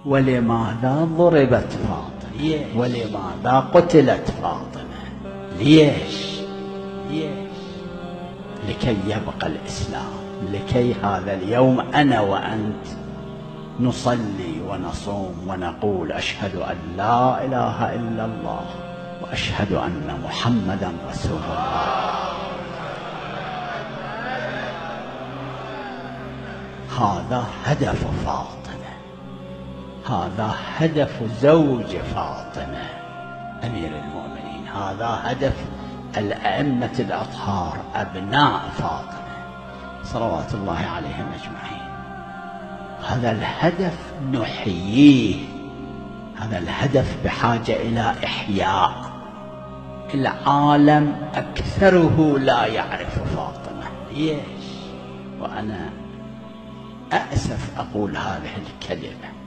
ولماذا ضربت فاطمة؟ ولماذا قتلت فاطمة؟ ليش؟ لكي يبقى الإسلام، لكي هذا اليوم أنا وأنت نصلي ونصوم ونقول أشهد أن لا إله إلا الله وأشهد أن محمدا رسول الله. هذا هدف فاطمة، هذا هدف زوج فاطمة أمير المؤمنين، هذا هدف الأئمة الأطهار أبناء فاطمة صلوات الله عليهم أجمعين. هذا الهدف نحييه، هذا الهدف بحاجة إلى إحياء. العالم أكثره لا يعرف فاطمة. ليش؟ وأنا أأسف أقول هذه الكلمة،